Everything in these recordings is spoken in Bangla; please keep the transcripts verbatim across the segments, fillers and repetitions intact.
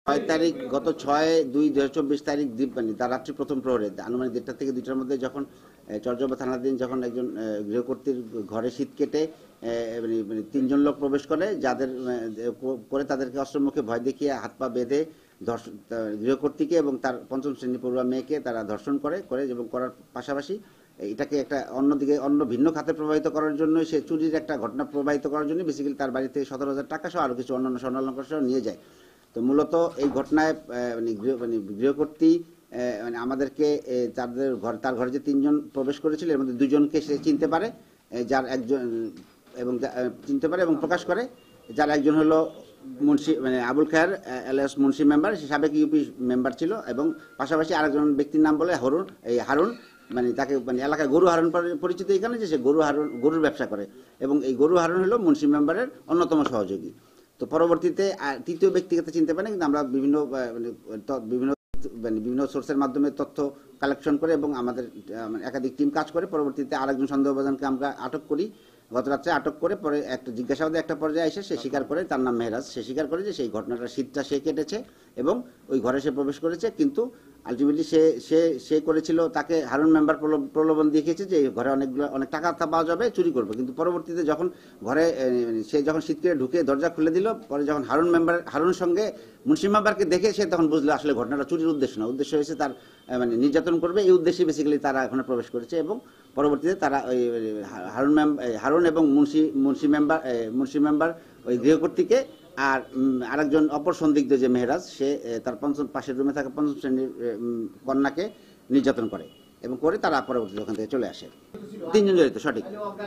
ছয় তারিখ গত ছয় দুই দুই হাজার চব্বিশ তারিখ দীপবাণী তার রাত্রি প্রথম প্রহরে আনুমানিক দেড়টা থেকে দুইটার মধ্যে যখন চরজবা থানাধীন যখন একজন গৃহকর্তীর ঘরে শীত কেটে মানে মানে তিনজন লোক প্রবেশ করে, যাদের করে তাদেরকে অস্ত্রমুখে ভয় দেখিয়ে হাত পা বেঁধে ধর্ষণ গৃহকর্তীকে এবং তার পঞ্চম শ্রেণী পড়ুয়া মেয়েকে তারা ধর্ষণ করে করে এবং করার পাশাপাশি এটাকে একটা অন্যদিকে অন্য ভিন্ন খাতে প্রবাহিত করার জন্য সে চুরির একটা ঘটনা প্রবাহিত করার জন্য বেসিক্যালি তার বাড়ি থেকে সতেরো হাজার টাকা সহ আরও কিছু অন্যান্য স্বর্ণালঙ্কার সহ নিয়ে যায়। তো মূলত এই ঘটনায় মানে গৃহ মানে গৃহকর্তী মানে আমাদেরকে তাদের ঘর তার ঘরে যে তিনজন প্রবেশ করেছিল এর মধ্যে দুজনকে সে চিনতে পারে, যার একজন এবং চিনতে পারে এবং প্রকাশ করে, যার একজন হলো মুন্সি মানে আবুল খায়ের এলিয়াস মুন্সি মেম্বার, সে সাবেক ইউপি মেম্বার ছিল, এবং পাশাপাশি আরেকজন ব্যক্তির নাম বলে হারুন এই হারুন মানে তাকে মানে এলাকায় গরু হারুন পরিচিত এখানে, যে সে গরু হারুন গরুর ব্যবসা করে এবং এই গরু হারুন হলো মুন্সি মেম্বারের অন্যতম সহযোগী। তো পরবর্তীতে তৃতীয় ব্যক্তিগত চিনতে পারে, কিন্তু আমরা বিভিন্ন মানে বিভিন্ন মানে বিভিন্ন সোর্সের মাধ্যমে তথ্য কালেকশন করে এবং আমাদের একাধিক টিম কাজ করে পরবর্তীতে আরেকজন সন্দেহভাজনকে আমরা আটক করি। গত রাত্রে আটক করে পরে একটা জিজ্ঞাসাবাদে একটা পর্যায়ে এসে সে স্বীকার করে, তার নাম মেহরাজ, সে স্বীকার করে যে সেই ঘটনাটা শীতটা সে কেটেছে এবং ওই ঘরে সে প্রবেশ করেছে, কিন্তু আলটিমেটলি সে সে সে করেছিল তাকে হারুন মেম্বার প্রলোভন দেখিয়েছে যে ঘরে অনেকগুলো অনেক টাকা পাওয়া যাবে, চুরি করবে। কিন্তু পরবর্তীতে যখন ঘরে সে যখন শীত কেটে ঢুকে দরজা খুলে দিল, পরে যখন হারুন মেম্বার হারুনের সঙ্গে মুন্সি মেম্বারকে দেখে সে তখন বুঝলো আসলে ঘটনাটা চুরির উদ্দেশ্য না, উদ্দেশ্য হয়েছে তার মানে নির্যাতন করবে, এই উদ্দেশ্যে বেসিক্যালি তারা এখানে প্রবেশ করেছে। এবং পরবর্তীতে তারা ওই হারুন হারুন এবং মুন্সি মুন্সি মেম্বার মুন্সি মেম্বার ওই গৃহকর্তীকে আর আরেকজন অপর সন্দিগ্ধ যে মেহরাজ, সে তার পঞ্চম পাশের রুমে থাকা পঞ্চম শ্রেণীর কন্যাকে নির্যাতন করে এবং করে তারা পরবর্তীতে ওখান থেকে চলে আসে। তিনজন জড়িত, সঠিক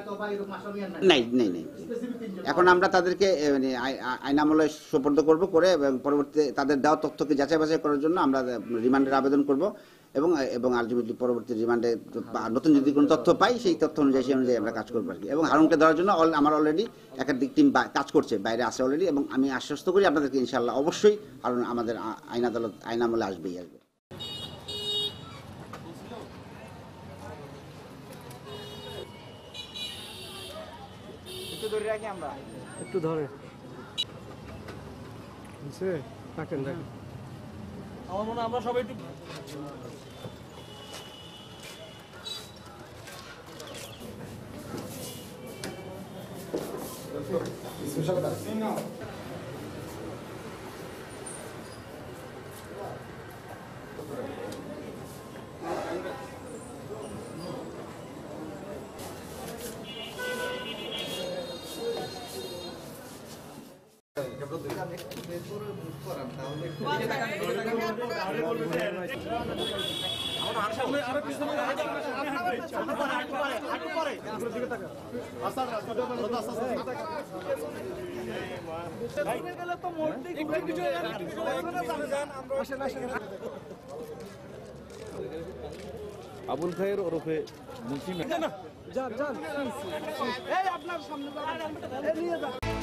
নাই নেই নেই এখন আমরা তাদেরকে মানে আইনামূলক সোপর্দ করব করে এবং পরবর্তীতে তাদের দেওয়া তথ্যকে যাচাই বাছাই করার জন্য আমরা রিমান্ডের আবেদন করব এবং এবং আলটিমেটলি পরবর্তী রিমান্ডে নতুন যদি কোনো তথ্য পাই সেই তথ্য অনুযায়ী সেই অনুযায়ী আমরা কাজ করবো আর কি। এবং হারুনকে ধরার জন্য আমার অলরেডি একাধিক টিম কাজ করছে, বাইরে আসে অলরেডি, এবং আমি আশ্বস্ত করি আপনাদেরকে ইনশাআল্লাহ অবশ্যই হারুন আমাদের আইন আদালত আইন আমলে আসবেই আসবে। একটু ধরে রাখি আমরা একটু ধরে থাকেন দেখেন আমার মনে আমরা সবাই একটু আবুল খায়ের ওরফে মুন্সি যান যান এই আপনার সামনে